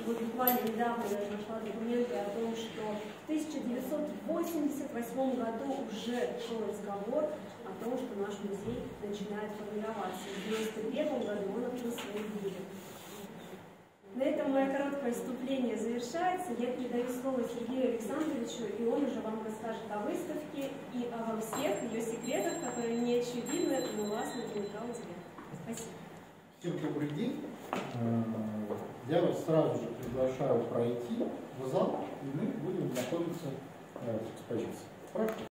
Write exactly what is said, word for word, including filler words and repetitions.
вот буквально недавно я нашла документы о том, что в тысяча девятьсот восемьдесят восьмом году уже шел разговор о том, что наш музей начинает формироваться. В девяносто первом году он открыл свои двери. На этом мое короткое вступление завершается. Я передаю слово Сергею Александровичу, и он уже вам расскажет о выставке и обо всех ее секретах, которые не очевидны, но вас наверняка удивят. Спасибо. Всем добрый день. Я вас сразу же приглашаю пройти в зал, и мы будем знакомиться с экспозицией.